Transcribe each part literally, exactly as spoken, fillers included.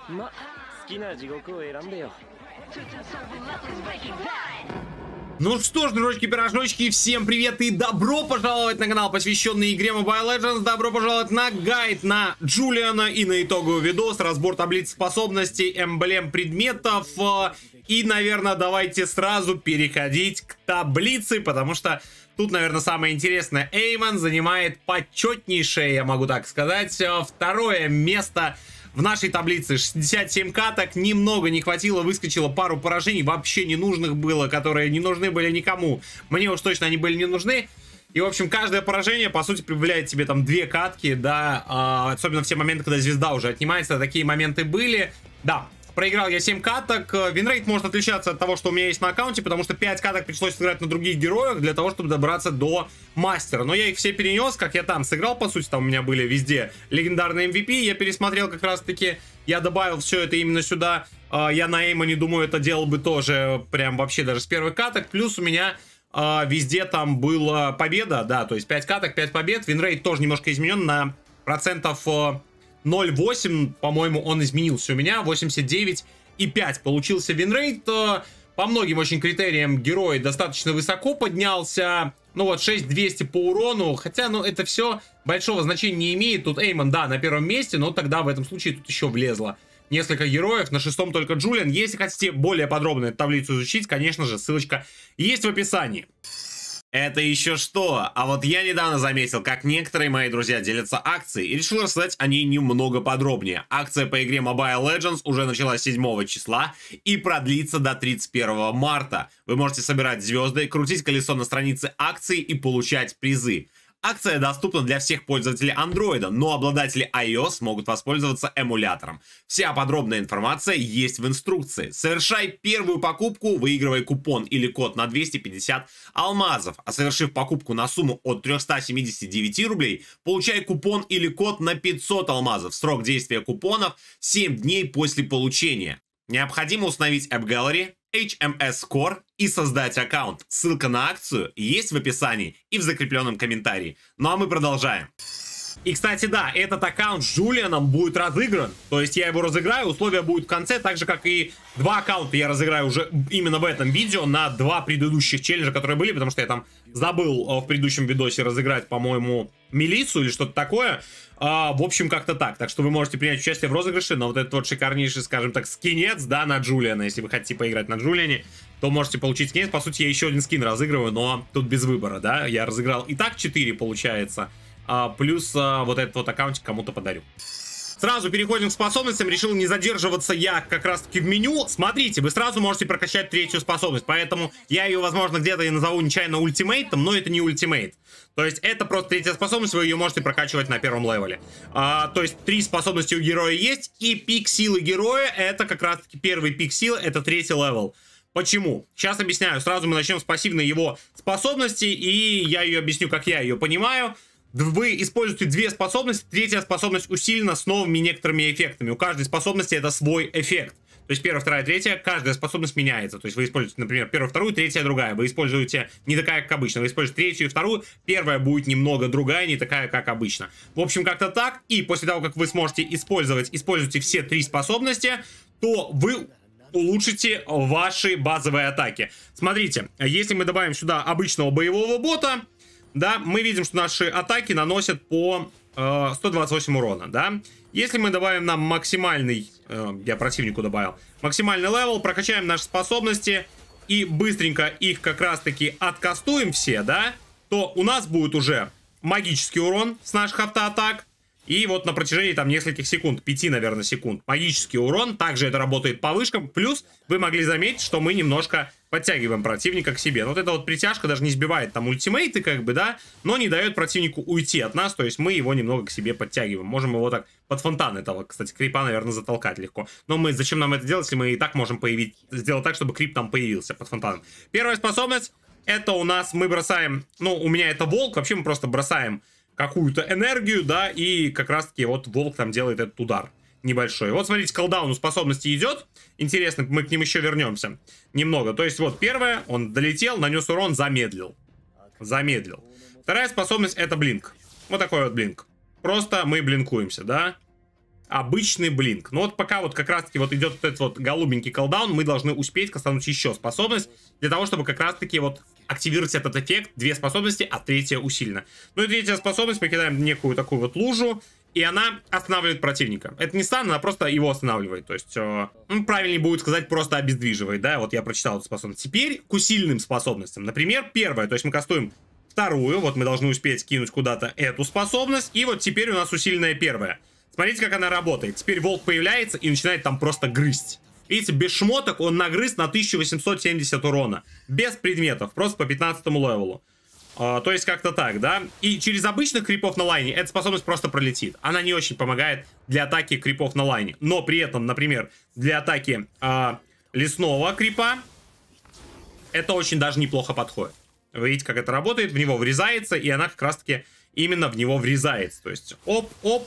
Ну что ж, дружочки-пирожочки, всем привет и добро пожаловать на канал, посвященный игре Mobile Legends. Добро пожаловать на гайд на Джулиана и на итоговый видос, разбор таблиц способностей, эмблем предметов. И, наверное, давайте сразу переходить к таблице, потому что тут, наверное, самое интересное. Эймон занимает почетнейшее, я могу так сказать, второе место в нашей таблице. Шестьдесят семь каток, немного не хватило, выскочило пару поражений, вообще ненужных было, которые не нужны были никому. Мне уж точно они были не нужны. И, в общем, каждое поражение, по сути, прибавляет тебе там две катки, да, а, особенно в те моменты, когда звезда уже отнимается, такие моменты были. Да, проиграл я семь каток. Винрейт может отличаться от того, что у меня есть на аккаунте, потому что пять каток пришлось сыграть на других героях для того, чтобы добраться до мастера. Но я их все перенес, как я там сыграл, по сути, там у меня были везде легендарные эм ви пи. Я пересмотрел как раз-таки, я добавил все это именно сюда. Я на Эймоне, думаю, это делал бы тоже прям вообще даже с первых каток. Плюс у меня везде там была победа, да, то есть пять каток, пять побед. Винрейт тоже немножко изменен на процентов ноль целых восемь, по-моему, он изменился у меня, восемьдесят девять и пять получился винрейт. По многим очень критериям герой достаточно высоко поднялся. Ну вот, шесть тысяч двести по урону, хотя, ну, это все большого значения не имеет. Тут Эймон, да, на первом месте, но тогда в этом случае тут еще влезло несколько героев, на шестом только Джулиан. Если хотите более подробно эту таблицу изучить, конечно же, ссылочка есть в описании. Это еще что? А вот я недавно заметил, как некоторые мои друзья делятся акцией, и решил рассказать о ней немного подробнее. Акция по игре Mobile Legends уже началась седьмого числа и продлится до тридцать первого марта. Вы можете собирать звезды, крутить колесо на странице акции и получать призы. Акция доступна для всех пользователей Android, но обладатели iOS могут воспользоваться эмулятором. Вся подробная информация есть в инструкции. Совершай первую покупку, выигрывай купон или код на двести пятьдесят алмазов, а совершив покупку на сумму от трёхсот семидесяти девяти рублей, получай купон или код на пятьсот алмазов. Срок действия купонов семь дней после получения. Необходимо установить App Gallery, эйч эм эс Core и создать аккаунт. Ссылка на акцию есть в описании и в закрепленном комментарии. Ну а мы продолжаем. И, кстати, да, этот аккаунт с Джулианом будет разыгран. То есть я его разыграю, условия будут в конце, так же, как и два аккаунта я разыграю уже именно в этом видео на два предыдущих челленджа, которые были, потому что я там забыл в предыдущем видосе разыграть, по-моему, Мелиссу или что-то такое. А, в общем, как-то так. Так что вы можете принять участие в розыгрыше, но вот этот вот шикарнейший, скажем так, скинец, да, на Джулиана. Если вы хотите поиграть на Джулиане, то можете получить скинец. По сути, я еще один скин разыгрываю, но тут без выбора, да. Я разыграл и так четыре, получается. А, плюс а, вот этот вот аккаунтик кому-то подарю. Сразу переходим к способностям. Решил не задерживаться я как раз таки в меню. Смотрите, вы сразу можете прокачать третью способность. Поэтому я ее, возможно, где-то и назову нечаянно ультимейтом, но это не ультимейт. То есть это просто третья способность, вы ее можете прокачивать на первом левеле. А, то есть три способности у героя есть. И пик силы героя, это как раз таки первый пик силы, это третий левел. Почему? Сейчас объясняю. Сразу мы начнем с пассивной его способности. И я ее объясню, как я ее понимаю. Вы используете две способности, третья способность усилена с новыми некоторыми эффектами. У каждой способности это свой эффект. То есть первая, вторая, третья, каждая способность меняется. То есть вы используете, например, первую, вторую, третья, другая. Вы используете не такая, как обычно. Вы используете третью и вторую. Первая будет немного другая, не такая, как обычно. В общем, как-то так. И после того, как вы сможете использовать, используйте все три способности, то вы улучшите ваши базовые атаки. Смотрите, если мы добавим сюда обычного боевого бота, да, мы видим, что наши атаки наносят по э, сто двадцать восемь урона, да. Если мы добавим нам максимальный, э, я противнику добавил, максимальный левел, прокачаем наши способности и быстренько их как раз-таки откастуем все, да, то у нас будет уже магический урон с наших автоатак. И вот на протяжении там нескольких секунд, пяти, наверное, секунд, магический урон. Также это работает по вышкам. Плюс вы могли заметить, что мы немножко подтягиваем противника к себе. Но вот эта вот притяжка даже не сбивает там ультимейты, как бы, да, но не дает противнику уйти от нас. То есть мы его немного к себе подтягиваем. Можем его так под фонтан этого, кстати, крипа, наверное, затолкать легко. Но мы, зачем нам это делать, если мы и так можем появить, сделать так, чтобы крип там появился под фонтаном. Первая способность, это у нас мы бросаем, ну, у меня это волк, вообще мы просто бросаем какую-то энергию, да, и как раз-таки вот волк там делает этот удар небольшой. Вот смотрите, колдауну способности идет. Интересно, мы к ним еще вернемся немного. То есть вот первое, он долетел, нанес урон, замедлил. Замедлил. Вторая способность это блинк. Вот такой вот блинк. Просто мы блинкуемся, да. обычный блинк. Но вот пока вот как раз-таки вот идет вот этот вот голубенький колдаун, мы должны успеть кастануть еще способность, для того, чтобы как раз-таки вот активировать этот эффект. Две способности, а третья усилена. Ну и третья способность, мы кидаем некую такую вот лужу, и она останавливает противника. Это не странно, она просто его останавливает. То есть, э, ну, правильнее будет сказать, просто обездвиживает, да, вот я прочитал эту способность. Теперь к усиленным способностям. Например, первая, то есть мы кастуем вторую, вот мы должны успеть кинуть куда-то эту способность, и вот теперь у нас усиленная первая. Смотрите, как она работает. Теперь волк появляется и начинает там просто грызть. Видите, без шмоток он нагрыз на тысячу восемьсот семьдесят урона. Без предметов, просто по пятнадцатому левелу. Uh, то есть как-то так, да? И через обычных крипов на лайне эта способность просто пролетит. Она не очень помогает для атаки крипов на лайне. Но при этом, например, для атаки uh, лесного крипа это очень даже неплохо подходит. Вы видите, как это работает? В него врезается, и она как раз-таки именно в него врезается. То есть оп-оп,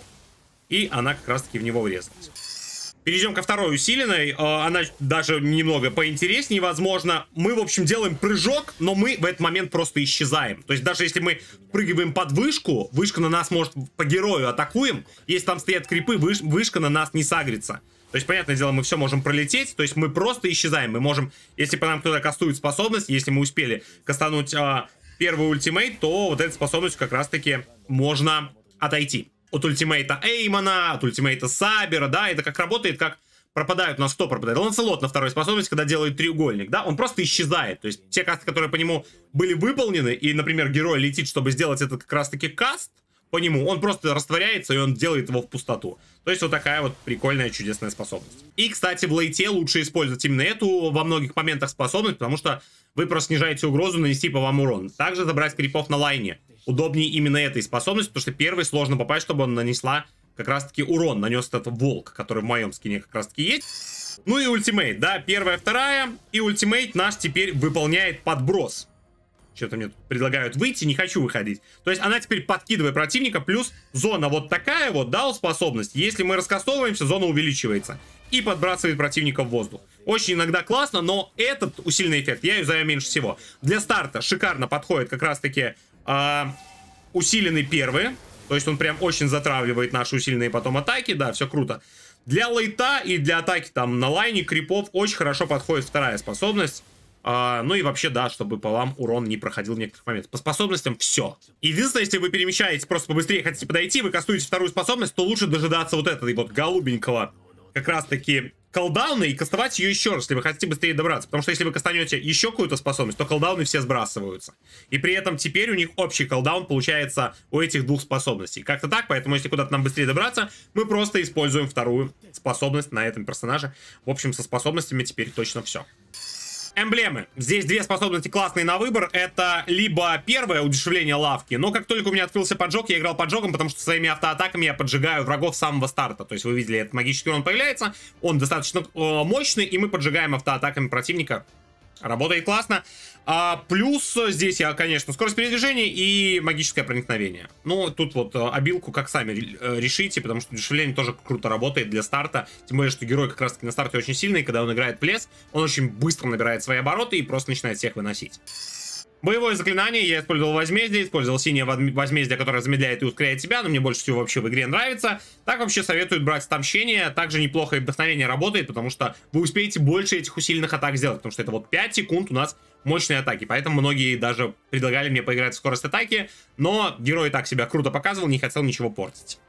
и она как раз-таки в него врезалась. Перейдем ко второй усиленной. Она даже немного поинтереснее, возможно. Мы, в общем, делаем прыжок, но мы в этот момент просто исчезаем. То есть даже если мы прыгиваем под вышку, вышка на нас может по герою атакуем. Если там стоят крипы, выш вышка на нас не сагрится. То есть, понятное дело, мы все можем пролететь. То есть мы просто исчезаем. Мы можем, если по нам кто-то кастует способность, если мы успели кастануть а, первый ультимейт, то вот эта способность как раз-таки можно отойти. От ультимейта Эймона, от ультимейта Сабера, да, это как работает, как пропадают у нас, кто пропадает? Ланселот на второй способности, когда делает треугольник, да, он просто исчезает, то есть те касты, которые по нему были выполнены, и, например, герой летит, чтобы сделать этот как раз-таки каст по нему, он просто растворяется, и он делает его в пустоту. То есть вот такая вот прикольная, чудесная способность. И, кстати, в лейте лучше использовать именно эту во многих моментах способность, потому что вы просто снижаете угрозу нанести по вам урон. Также забрать крипов на лайне удобнее именно этой способности, потому что первый сложно попасть, чтобы он нанесла как раз-таки урон, нанес этот волк, который в моем скине как раз-таки есть. Ну и ультимейт, да, первая, вторая, и ультимейт наш теперь выполняет подброс. Что-то мне тут предлагают выйти, не хочу выходить. То есть она теперь подкидывает противника, плюс зона вот такая вот, да, способность. Если мы раскастовываемся, зона увеличивается и подбрасывает противника в воздух. Очень иногда классно, но этот усиленный эффект я юзаю меньше всего. Для старта шикарно подходит как раз-таки э, усиленный первый. То есть он прям очень затравливает наши усиленные потом атаки, да, все круто. Для лейта и для атаки там на лайне крипов очень хорошо подходит вторая способность. Uh, ну и вообще, да, чтобы по вам урон не проходил в некоторых моментах. По способностям все. Единственное, если вы перемещаетесь, просто побыстрее хотите подойти, вы кастуете вторую способность, то лучше дожидаться вот этой вот голубенького как раз-таки колдауна и кастовать ее еще раз, если вы хотите быстрее добраться. Потому что если вы кастанете еще какую-то способность, то колдауны все сбрасываются. И при этом теперь у них общий колдаун получается у этих двух способностей. Как-то так, поэтому если куда-то нам быстрее добраться, мы просто используем вторую способность на этом персонаже. В общем, со способностями теперь точно все. Эмблемы. Здесь две способности классные на выбор. Это либо первое, удешевление лавки, но как только у меня открылся поджог, я играл поджогом, потому что своими автоатаками я поджигаю врагов с самого старта. То есть вы видели, этот магический урон появляется, он достаточно э, мощный, и мы поджигаем автоатаками противника. Работает классно. А, плюс здесь я, конечно, скорость передвижения и магическое проникновение. Ну, тут вот обилку как сами решите, потому что удешевление тоже круто работает для старта. Тем более, что герой как раз-таки на старте очень сильный, и когда он играет в лес, он очень быстро набирает свои обороты и просто начинает всех выносить. Боевое заклинание я использовал возмездие, использовал синее возмездие, которое замедляет и ускоряет себя, но мне больше всего вообще в игре нравится. Так вообще советуют брать отомщение, также неплохо и вдохновение работает, потому что вы успеете больше этих усиленных атак сделать, потому что это вот пять секунд у нас мощные атаки, поэтому многие даже предлагали мне поиграть в скорость атаки, но герой так себя круто показывал, не хотел ничего портить.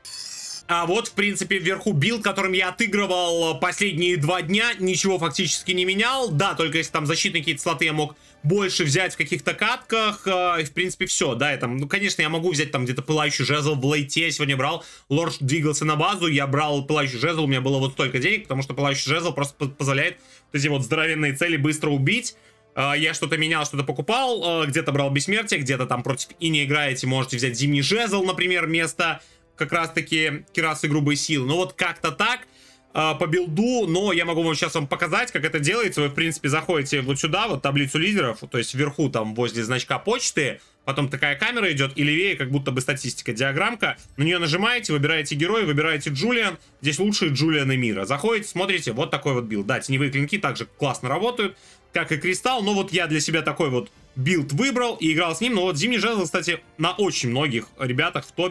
А вот, в принципе, вверху билд, которым я отыгрывал последние два дня, ничего фактически не менял. Да, только если там защитные какие-то слоты я мог больше взять в каких-то катках, э, и, в принципе, все. Да, я там, ну, конечно, я могу взять там где-то пылающий жезл в лейте. Я сегодня брал, лорд двигался на базу, я брал пылающий жезл, у меня было вот столько денег, потому что пылающий жезл просто позволяет вот эти вот здоровенные цели быстро убить. Э, я что-то менял, что-то покупал, э, где-то брал бессмертие, где-то там против и не играете, можете взять зимний жезл, например, вместо как раз-таки кирасы грубой силы. Ну вот как-то так э, по билду, но я могу вам сейчас вам показать, как это делается. Вы, в принципе, заходите вот сюда, вот таблицу лидеров, то есть вверху там возле значка почты, потом такая камера идет, и левее как будто бы статистика, диаграммка. На нее нажимаете, выбираете героя, выбираете Джулиан. Здесь лучшие Джулианы мира. Заходите, смотрите, вот такой вот билд. Да, теневые клинки также классно работают, как и кристалл, но вот я для себя такой вот билд выбрал и играл с ним. Но вот зимний жезл, кстати, на очень многих ребятах в топе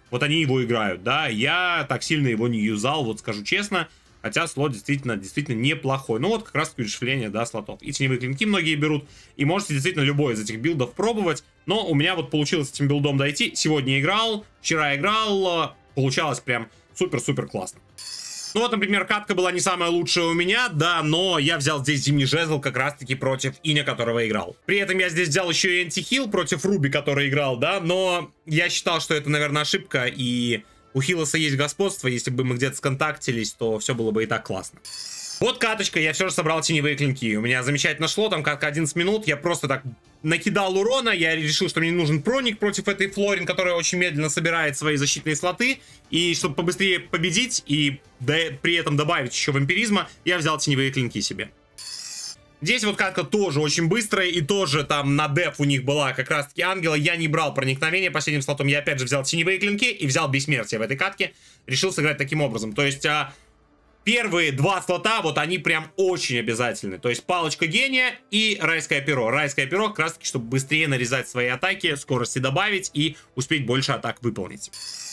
Вот они его играют, да. Я так сильно его не юзал, вот скажу честно. Хотя слот действительно, действительно неплохой. Ну вот как раз удешевление, да, слотов. И теневые клинки многие берут. И можете действительно любой из этих билдов пробовать. Но у меня вот получилось этим билдом дойти. Сегодня играл, вчера играл. Получалось прям супер-супер классно. Ну вот, например, катка была не самая лучшая у меня, да, но я взял здесь зимний жезл как раз-таки против Иня, которого играл. При этом я здесь взял еще и антихил против Руби, который играл, да, но я считал, что это, наверное, ошибка, и у Хилоса есть господство, если бы мы где-то сконтактились, то все было бы и так классно. Вот каточка, я все же собрал теневые клинки. У меня замечательно шло, там катка одиннадцать минут, я просто так накидал урона, я решил, что мне нужен проник против этой Флорин, которая очень медленно собирает свои защитные слоты, и чтобы побыстрее победить и при этом добавить еще вампиризма, я взял теневые клинки себе. Здесь вот катка тоже очень быстрая, и тоже там на деф у них была как раз таки ангела. Я не брал проникновение последним слотом, я опять же взял теневые клинки и взял бессмертие в этой катке. Решил сыграть таким образом, то есть... А, первые два слота, вот они прям очень обязательны. То есть палочка гения и райское перо. Райское перо как раз таки, чтобы быстрее нарезать свои атаки, скорости добавить и успеть больше атак выполнить.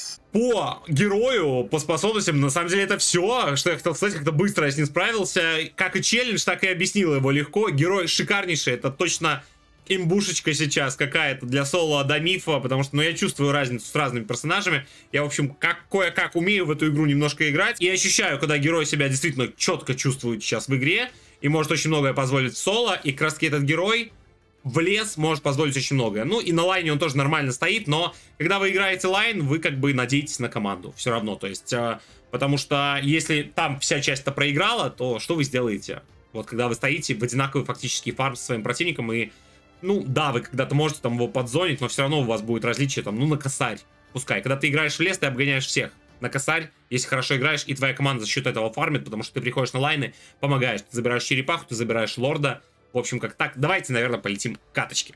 По герою, по способностям, на самом деле это все, что я хотел сказать, как-то быстро я с ним справился. Как и челлендж, так и объяснил его легко. Герой шикарнейший, это точно... имбушечка сейчас какая-то для соло Адамифа, потому что, ну, я чувствую разницу с разными персонажами. Я, в общем, как кое-как умею в эту игру немножко играть. И ощущаю, когда герой себя действительно четко чувствует сейчас в игре. И может очень многое позволить в соло. И как раз таки этот герой в лес может позволить очень многое. Ну, и на лайне он тоже нормально стоит, но когда вы играете лайн, вы как бы надеетесь на команду. Все равно, то есть, э, потому что если там вся часть-то проиграла, то что вы сделаете? Вот когда вы стоите в одинаковый фактически фарм со своим противником и... Ну, да, вы когда-то можете там его подзонить, но все равно у вас будет различие там, ну, на косарь. Пускай. Когда ты играешь в лес, ты обгоняешь всех. На косарь, если хорошо играешь, и твоя команда за счет этого фармит, потому что ты приходишь на лайны, помогаешь. Ты забираешь черепаху, ты забираешь лорда. В общем, как так. Давайте, наверное, полетим к каточке.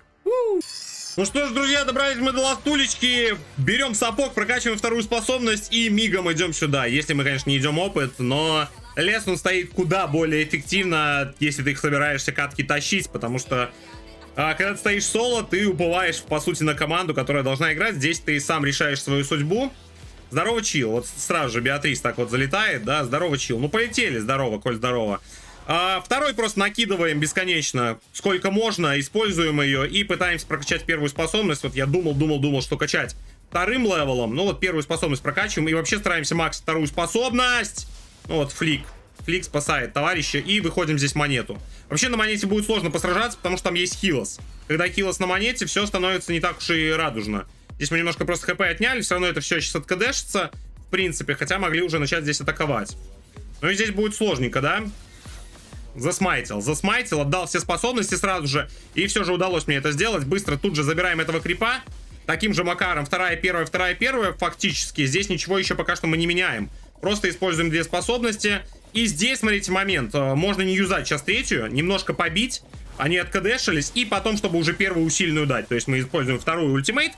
Ну что ж, друзья, добрались мы до ластулечки. Берем сапог, прокачиваем вторую способность и мигом идем сюда. Если мы, конечно, не идем опыт, но лес, он стоит куда более эффективно, если ты их собираешься катки тащить, потому что... А когда ты стоишь соло, ты уповаешь, по сути, на команду, которая должна играть. Здесь ты сам решаешь свою судьбу. Здорово, чил. Вот сразу же Беатрис так вот залетает, да, здорово, чил. Ну, полетели, здорово, коль здорово. А второй просто накидываем бесконечно, сколько можно, используем ее и пытаемся прокачать первую способность. Вот я думал, думал, думал, что качать вторым левелом. Ну, вот первую способность прокачиваем и вообще стараемся максить вторую способность. Ну, вот флик. Флик спасает товарища, и выходим здесь монету. Вообще на монете будет сложно посражаться, потому что там есть хилос. Когда хилос на монете, все становится не так уж и радужно. Здесь мы немножко просто хп отняли, все равно это все сейчас откдшится, в принципе, хотя могли уже начать здесь атаковать. Ну и здесь будет сложненько, да? Засмайтил, засмайтил, отдал все способности сразу же, и все же удалось мне это сделать. Быстро тут же забираем этого крипа. Таким же макаром, вторая, первая, вторая, первая, фактически. Здесь ничего еще пока что мы не меняем. Просто используем две способности. И здесь, смотрите, момент. Можно не юзать сейчас третью, немножко побить. Они откдшились, и потом, чтобы уже первую усиленную дать. То есть мы используем вторую ультимейт,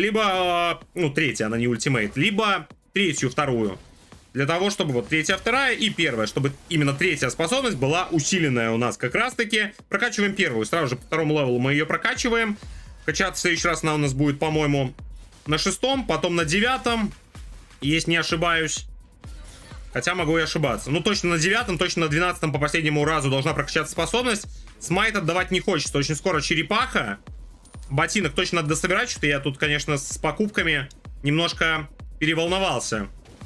либо, ну, третья, она не ультимейт, либо третью, вторую. Для того, чтобы вот третья, вторая и первая, чтобы именно третья способность была усиленная у нас как раз-таки. Прокачиваем первую, сразу же по второму левелу мы ее прокачиваем. Качаться в следующий раз она у нас будет, по-моему, на шестом, потом на девятом, если не ошибаюсь. Хотя могу и ошибаться. Ну, точно на девятом, точно на двенадцатом по последнему разу должна прокачаться способность. Смайт отдавать не хочется. Очень скоро черепаха. Ботинок точно надо дособирать. Что-то я тут, конечно, с покупками немножко переволновался.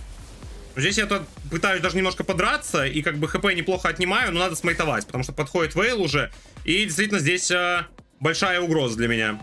Здесь я тут пытаюсь даже немножко подраться. И как бы хп неплохо отнимаю, но надо смайтовать. Потому что подходит вейл уже. И действительно здесь э, большая угроза для меня.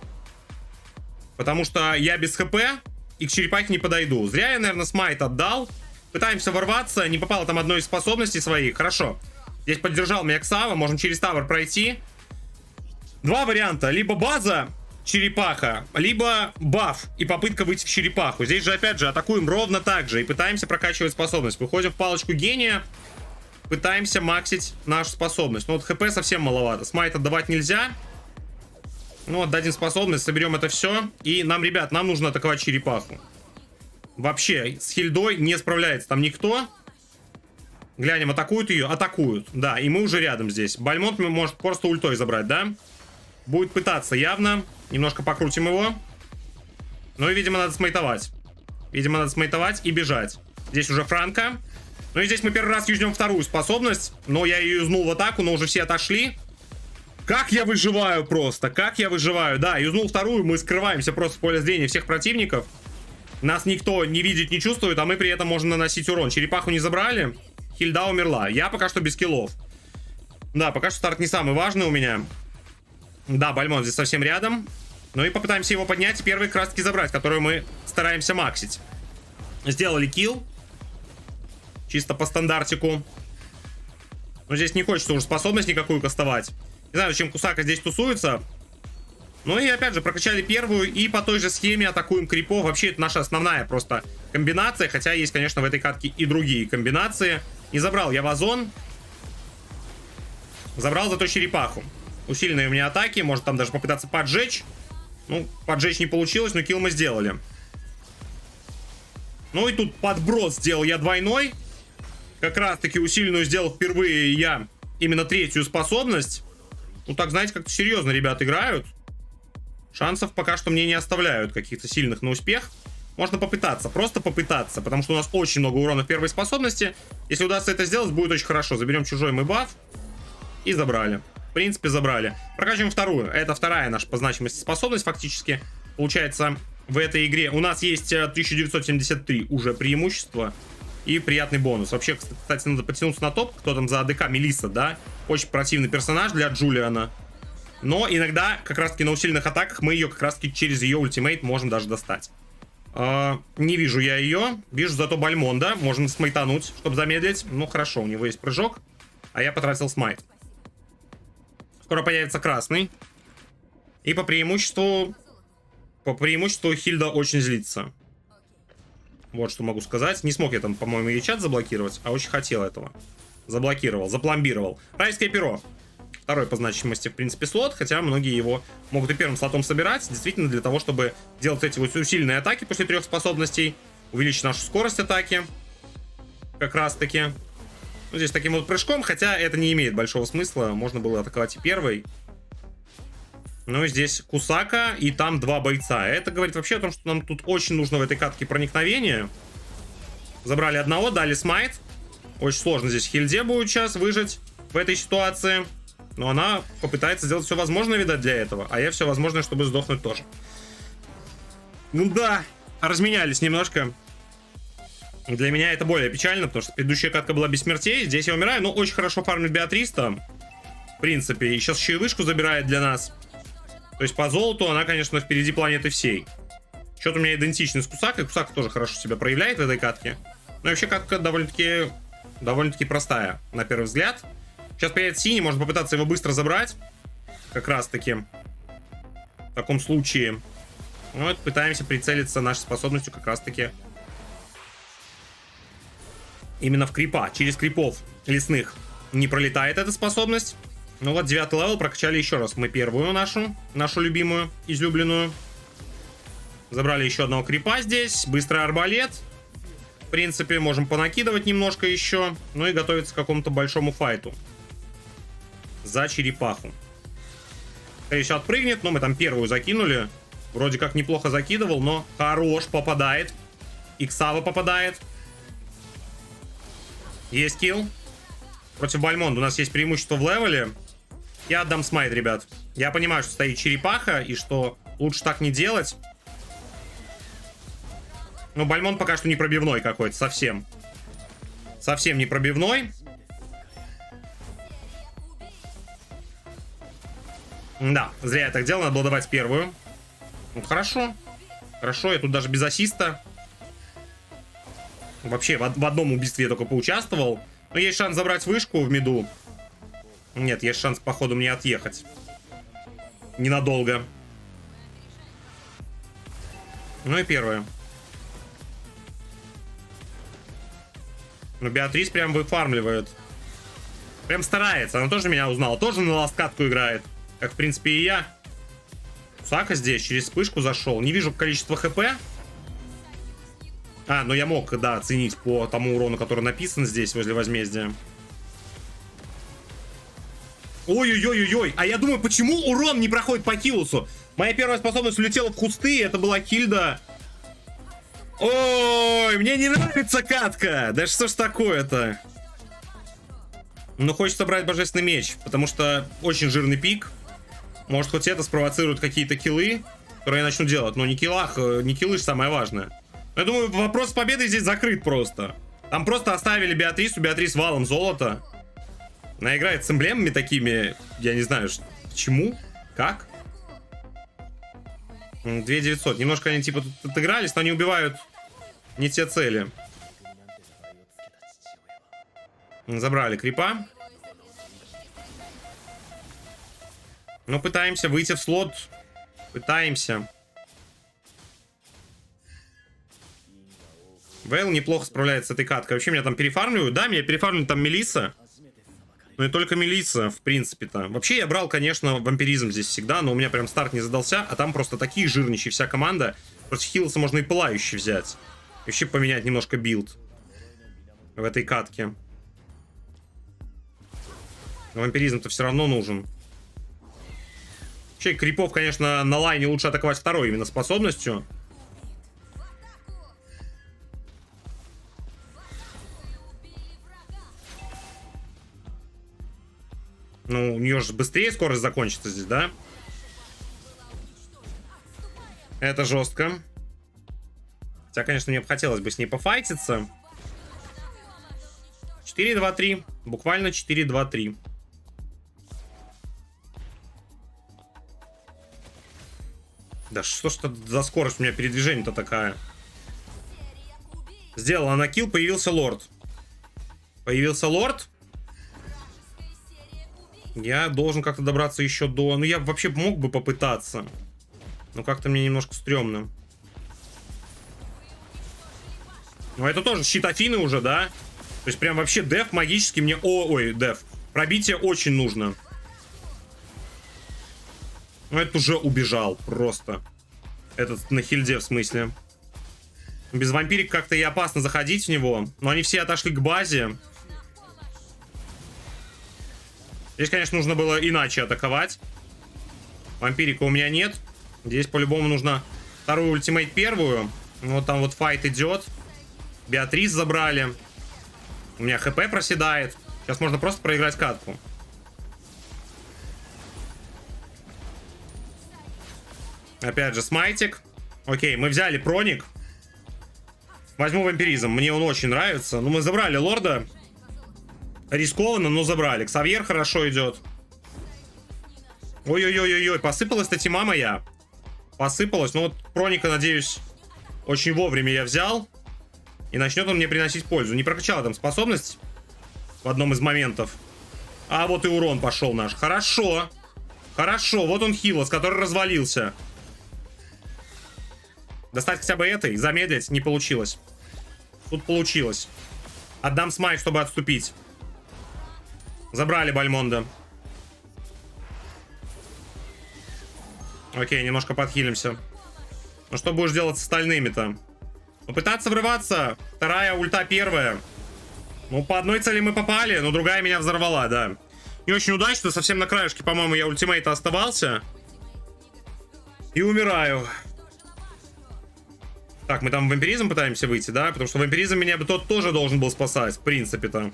Потому что я без хп и к черепахе не подойду. Зря я, наверное, смайт отдал. Пытаемся ворваться, не попало там одной из способностей своих. Хорошо. Здесь поддержал меня Ксава, можем через тавер пройти. Два варианта. Либо база, черепаха, либо баф и попытка выйти в черепаху. Здесь же, опять же, атакуем ровно так же и пытаемся прокачивать способность. Выходим в палочку гения, пытаемся максить нашу способность. Ну вот хп совсем маловато. Смайт отдавать нельзя. Ну, отдадим способность, соберем это все. И нам, ребят, нам нужно атаковать черепаху. Вообще, с хильдой не справляется там никто. Глянем, атакуют ее? Атакуют, да, и мы уже рядом здесь. Бальмонт может просто ультой забрать, да? Будет пытаться явно. Немножко покрутим его. Ну и, видимо, надо смайтовать. Видимо, надо смейтовать и бежать. Здесь уже Франко. Ну и здесь мы первый раз юзнем вторую способность. Но я ее юзнул в атаку, но уже все отошли. Как я выживаю просто, как я выживаю. Да, юзнул вторую, мы скрываемся просто в поле зрения всех противников. Нас никто не видит, не чувствует, а мы при этом можем наносить урон. Черепаху не забрали, Хильда умерла. Я пока что без киллов. Да, пока что старт не самый важный у меня. Да, Бальмон здесь совсем рядом. Ну и попытаемся его поднять и первые краски забрать, которую мы стараемся максить. Сделали килл. Чисто по стандартику. Но здесь не хочется уже способность никакую кастовать. Не знаю, зачем Кусака здесь тусуется. Ну и опять же, прокачали первую и по той же схеме атакуем крипов. Вообще, это наша основная просто комбинация. Хотя есть, конечно, в этой катке и другие комбинации. Не забрал я вазон. Забрал зато черепаху. Усиленные у меня атаки. Может там даже попытаться поджечь. Ну, поджечь не получилось, но килл мы сделали. Ну и тут подброс сделал я двойной. Как раз таки усиленную сделал впервые я именно третью способность. Ну так, знаете, как-то серьезно ребят играют. Шансов пока что мне не оставляют каких-то сильных на успех. Можно попытаться, просто попытаться. Потому что у нас очень много урона в первой способности. Если удастся это сделать, будет очень хорошо. Заберем чужой мы баф. И забрали. В принципе, забрали. Прокачиваем вторую. Это вторая наша по значимости способность фактически. Получается, в этой игре у нас есть тысяча девятьсот семьдесят три уже преимущество. И приятный бонус. Вообще, кстати, надо подтянуться на топ. Кто там за АДК? Мелисса, да? Очень противный персонаж для Джулиана. Но иногда, как раз таки на усиленных атаках, мы ее как раз таки через ее ультимейт можем даже достать. Uh, не вижу я ее. Вижу зато Бальмонда. Можем смайтануть, чтобы замедлить. Ну, хорошо, у него есть прыжок. А я потратил смайт. Скоро появится красный. И по преимуществу... По преимуществу Хильда очень злится. Вот что могу сказать. Не смог я там, по-моему, ее чат заблокировать, а очень хотел этого. Заблокировал, запломбировал. Райское перо. Второй по значимости, в принципе, слот. Хотя многие его могут и первым слотом собирать. Действительно, для того, чтобы делать эти вот усиленные атаки после трех способностей. Увеличить нашу скорость атаки. Как раз таки. Ну, здесь таким вот прыжком. Хотя это не имеет большого смысла. Можно было атаковать и первой. Ну, здесь Кусака, и там два бойца. Это говорит вообще о том, что нам тут очень нужно в этой катке проникновение. Забрали одного, дали смайт. Очень сложно здесь Хильде будет сейчас выжить в этой ситуации. Но она попытается сделать все возможное, видать, для этого. А я все возможное, чтобы сдохнуть тоже. Ну да, разменялись немножко. Для меня это более печально, потому что предыдущая катка была без смертей. Здесь я умираю, но очень хорошо фармит Беатрис там. В принципе, и сейчас еще и вышку забирает для нас. То есть по золоту она, конечно, впереди планеты всей. Счет у меня идентичный с Кусакой. Кусака тоже хорошо себя проявляет в этой катке. Но вообще катка довольно-таки довольно-таки простая, на первый взгляд. Сейчас появится синий, можно попытаться его быстро забрать. Как раз-таки. В таком случае. Вот, пытаемся прицелиться нашей способностью как раз-таки. Именно в крипа. Через крипов лесных не пролетает эта способность. Ну вот, девятый левел, прокачали еще раз мы первую нашу, нашу любимую, излюбленную. Забрали еще одного крипа здесь, быстрый арбалет. В принципе, можем понакидывать немножко еще, ну и готовиться к какому-то большому файту. За черепаху. Еще отпрыгнет, но мы там первую закинули. Вроде как неплохо закидывал, но хорош, попадает. Иксава попадает. Есть килл. Против Бальмонда у нас есть преимущество в левеле. Я отдам смайт, ребят. Я понимаю, что стоит черепаха, и что лучше так не делать. Но Бальмонд пока что не пробивной какой-то, совсем. Совсем не пробивной. Да, зря я так делал, надо было давать первую. Ну, хорошо. Хорошо, я тут даже без ассиста. Вообще, в, в одном убийстве я только поучаствовал. Но есть шанс забрать вышку в миду. Нет, есть шанс, походу, мне отъехать. Ненадолго. Ну и первое. Ну, Беатрис прям выфармливает. Прям старается. Она тоже меня узнала. Тоже на ласткатку играет. Как, в принципе, и я. Кусака здесь через вспышку зашел. Не вижу количество хп. А, ну я мог, да, оценить по тому урону, который написан здесь, возле возмездия. Ой-ой-ой-ой-ой. А я думаю, почему урон не проходит по Килусу? Моя первая способность улетела в кусты, и это была Хильда. Ой, мне не нравится катка. Да что ж такое-то? Ну, хочется брать божественный меч, потому что очень жирный пик. Может, хоть это спровоцирует какие-то киллы, которые я начну делать. Но не киллах, не киллы же самое важное. Я думаю, вопрос победы здесь закрыт просто. Там просто оставили Беатрису, Беатрис валом золота. Она играет с эмблемами такими, я не знаю, почему, как. две девятьсот. Немножко они типа тут отыгрались, но они убивают не те цели. Забрали крипа. Но пытаемся выйти в слот. Пытаемся. Вейл неплохо справляется с этой каткой. Вообще меня там перефармливают. Да, меня перефармливают там Мелисса. Но и только Мелисса, в принципе-то. Вообще я брал, конечно, вампиризм здесь всегда, но у меня прям старт не задался. А там просто такие жирничьи вся команда. Против Хилса можно и пылающий взять. И вообще поменять немножко билд в этой катке. Но вампиризм-то все равно нужен. Вообще крипов, конечно, на лайне лучше атаковать второй именно способностью. Ну, у нее же быстрее скорость закончится здесь, да? Это жестко. Хотя, конечно, мне бы хотелось бы с ней пофайтиться. четыре два три. Буквально четыре два три. Да что ж это за скорость у меня передвижение-то такая? Сделала она килл, появился лорд. Появился лорд. Я должен как-то добраться еще до... Ну, я вообще мог бы попытаться. Но как-то мне немножко стрёмно. Ну, это тоже щит Афины уже, да? То есть прям вообще деф магически мне... О, ой, деф. Пробитие очень нужно. Ну, это уже убежал просто. Этот на хильде, в смысле. Без вампирик как-то и опасно заходить в него. Но они все отошли к базе. Здесь, конечно, нужно было иначе атаковать. Вампирика у меня нет. Здесь по-любому нужно вторую ультимейт, первую. Вот там вот файт идет. Беатрис забрали. У меня хп проседает. Сейчас можно просто проиграть катку. Опять же смайтик. Окей, мы взяли проник. Возьму вампиризм. Мне он очень нравится. Ну, мы забрали лорда. Рискованно, но забрали. Ксавьер хорошо идет. Ой-ой-ой-ой-ой. Посыпалась-то тьма моя. Посыпалась. Ну вот проника, надеюсь, очень вовремя я взял. И начнет он мне приносить пользу. Не прокачала там способность в одном из моментов. А вот и урон пошел наш. Хорошо. Хорошо. Вот он Хилос, который развалился. Достать хотя бы этой. Замедлить не получилось. Тут получилось. Отдам смайт, чтобы отступить. Забрали Бальмонда. Окей, немножко подхилимся. Ну что будешь делать с остальными-то? Ну, пытаться врываться. Вторая ульта первая. Ну, по одной цели мы попали, но другая меня взорвала, да. Не очень удачно, совсем на краешке, по-моему, я ультимейта оставался. И умираю. Так, мы там вампиризм пытаемся выйти, да? Потому что вампиризм меня бы тот тоже должен был спасать, в принципе-то.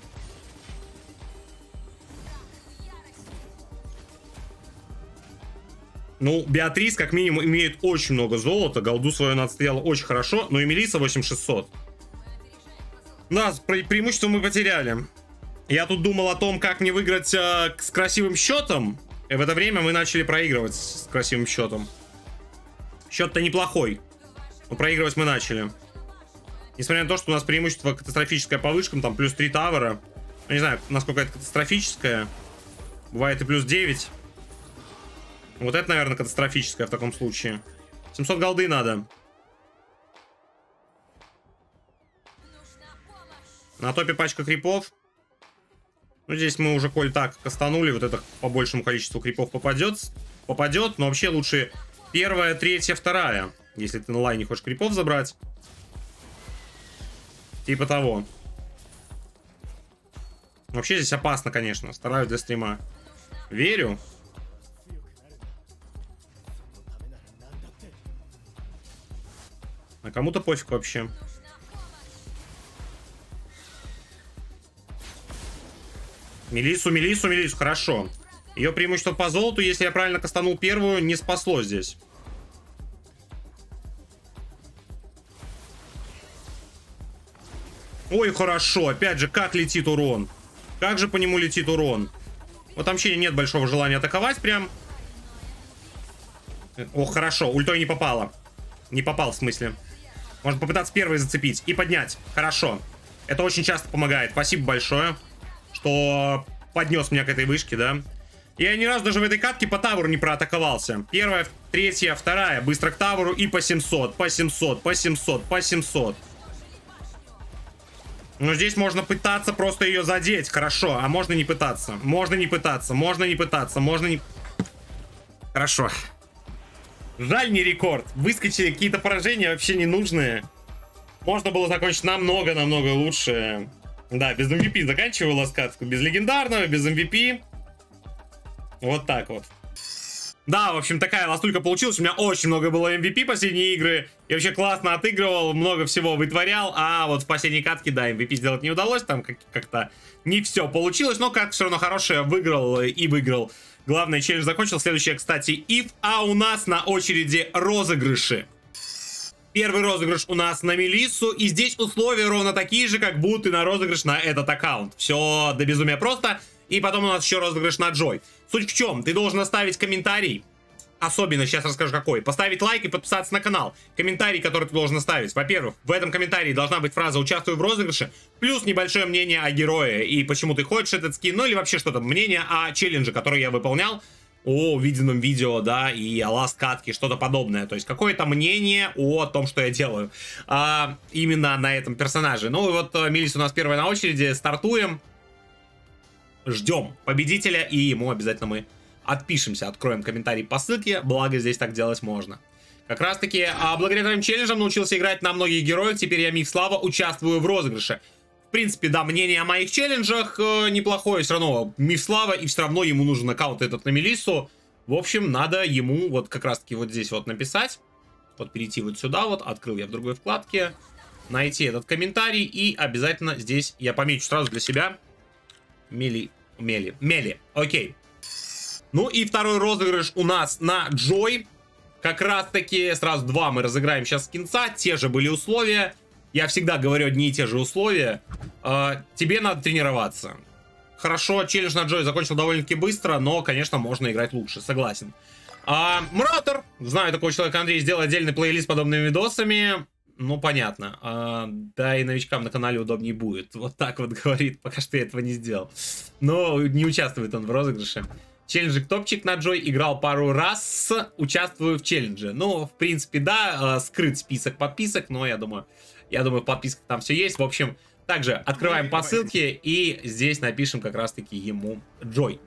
Ну, Беатрис, как минимум, имеет очень много золота. Голду свою она отстояла очень хорошо. Но и Мелисса восемь тысяч шестьсот. Да, пре преимущество мы потеряли. Я тут думал о том, как мне выиграть э, с красивым счетом. И в это время мы начали проигрывать с красивым счетом. Счет-то неплохой. Но проигрывать мы начали. Несмотря на то, что у нас преимущество катастрофическое по вышкам. Там плюс три тавера. Я не знаю, насколько это катастрофическое. Бывает и плюс девять. Вот это, наверное, катастрофическое в таком случае. семьсот голды надо. На топе пачка крипов. Ну, здесь мы уже, коль так кастанули, вот это по большему количеству крипов попадет. Попадет, но вообще лучше первая, третья, вторая. Если ты на лайне хочешь крипов забрать. Типа того. Вообще здесь опасно, конечно. Стараюсь для стрима. Верю. кому-то пофиг вообще. Мелиссу, Мелиссу, Мелиссу, хорошо. Ее преимущество по золоту, если я правильно кастанул первую, не спасло здесь. Ой, хорошо. Опять же, как летит урон. Как же по нему летит урон. Вот там вообще нет большого желания атаковать прям. О, хорошо. Ультой не попало. Не попал, в смысле. Можно попытаться первой зацепить и поднять. Хорошо. Это очень часто помогает. Спасибо большое, что поднес меня к этой вышке, да. Я ни разу даже в этой катке по тавру не проатаковался. Первая, третья, вторая. Быстро к тавру и по семьсот, по семьсот, по семьсот, по семьсот. Но здесь можно пытаться просто ее задеть. Хорошо, а можно не пытаться. Можно не пытаться, можно не пытаться, можно не... Хорошо. Жаль, не рекорд. Выскочили какие-то поражения вообще ненужные. Можно было закончить намного-намного лучше. Да, без эм ви пи заканчивала скатку. Без легендарного, без эм ви пи. Вот так вот. Да, в общем, такая ластулька получилась. У меня очень много было эм ви пи последние игры. Я вообще классно отыгрывал, много всего вытворял. А вот в последней катке, да, эм ви пи сделать не удалось. Там как-то не все получилось. Но как все равно хорошее, выиграл и выиграл. Главное, челлендж закончил. Следующее, кстати, ив. А у нас на очереди розыгрыши. Первый розыгрыш у нас на Мелиссу. И здесь условия ровно такие же, как будут и на розыгрыш на этот аккаунт. Все до безумия просто. И потом у нас еще розыгрыш на Джой. Суть в чем? Ты должен оставить комментарий. Особенно, сейчас расскажу какой. Поставить лайк и подписаться на канал. Комментарий, который ты должен оставить. Во-первых, в этом комментарии должна быть фраза «Участвую в розыгрыше», плюс небольшое мнение о герое и почему ты хочешь этот скин, ну или вообще что-то. Мнение о челлендже, который я выполнял, о увиденном видео, да, и о ласт-катке, что-то подобное. То есть какое-то мнение о том, что я делаю. А, именно на этом персонаже. Ну и вот Мелисса у нас первая на очереди. Стартуем. Ждем победителя, и ему обязательно мы отпишемся, откроем комментарий по ссылке, благо здесь так делать можно. Как раз таки, а благодаря твоим челленджам научился играть на многих героев, теперь я, Миф Слава, участвую в розыгрыше. В принципе, да, мнение о моих челленджах э, неплохое, все равно Миф Слава, и все равно ему нужен аккаунт этот на Мелиссу. В общем, надо ему вот как раз таки вот здесь вот написать, вот перейти вот сюда вот, открыл я в другой вкладке, найти этот комментарий, и обязательно здесь я помечу сразу для себя Мели, Мели, Мели, окей. Ну и второй розыгрыш у нас на Джой. Как раз таки сразу два мы разыграем сейчас скинца. Те же были условия. Я всегда говорю одни и те же условия. Э, тебе надо тренироваться. Хорошо, челлендж на Джой закончил довольно-таки быстро, но, конечно, можно играть лучше, согласен. А, Муратор, знаю такого человека, Андрей, сделал отдельный плейлист с подобными видосами. Ну, понятно. А, да, и новичкам на канале удобнее будет. Вот так вот говорит, пока что я этого не сделал. Но не участвует он в розыгрыше. Челленджик топчик на Джой, играл пару раз, участвую в челлендже. Ну, в принципе, да, скрыт список подписок, но я думаю, я думаю, в подписках там все есть. В общем, также открываем по ссылке и здесь напишем как раз-таки ему Джой.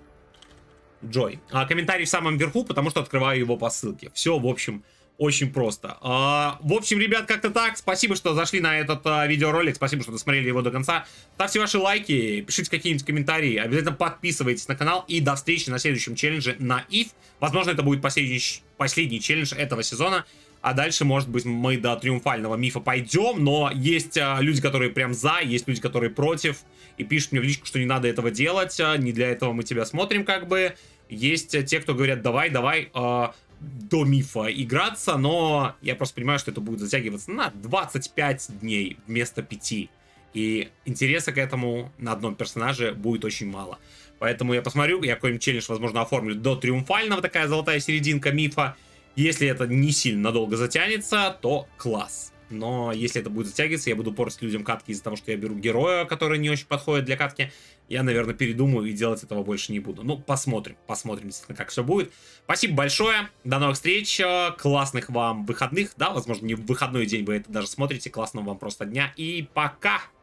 Джой. А, комментарий в самом верху, потому что открываю его по ссылке. Все, в общем, очень просто. А, в общем, ребят, как-то так. Спасибо, что зашли на этот а, видеоролик. Спасибо, что досмотрели его до конца. Ставьте ваши лайки, пишите какие-нибудь комментарии. Обязательно подписывайтесь на канал. И до встречи на следующем челлендже на ив. Возможно, это будет последний, последний челлендж этого сезона. А дальше, может быть, мы до триумфального мифа пойдем. Но есть а, люди, которые прям за, есть люди, которые против. И пишут мне в личку, что не надо этого делать. А, не для этого мы тебя смотрим, как бы. Есть а, те, кто говорят, давай, давай... А, до мифа играться, но я просто понимаю, что это будет затягиваться на двадцать пять дней вместо пяти. И интереса к этому на одном персонаже будет очень мало. Поэтому я посмотрю, я какой-нибудь челлендж, возможно, оформлю до триумфального, такая золотая серединка мифа. Если это не сильно надолго затянется, то класс. Но если это будет затягиваться, я буду портить людям катки из-за того, что я беру героя, который не очень подходит для катки. Я, наверное, передумаю и делать этого больше не буду. Ну, посмотрим, посмотрим, действительно, как все будет. Спасибо большое, до новых встреч, классных вам выходных, да, возможно, не в выходной день вы это даже смотрите, классного вам просто дня и пока!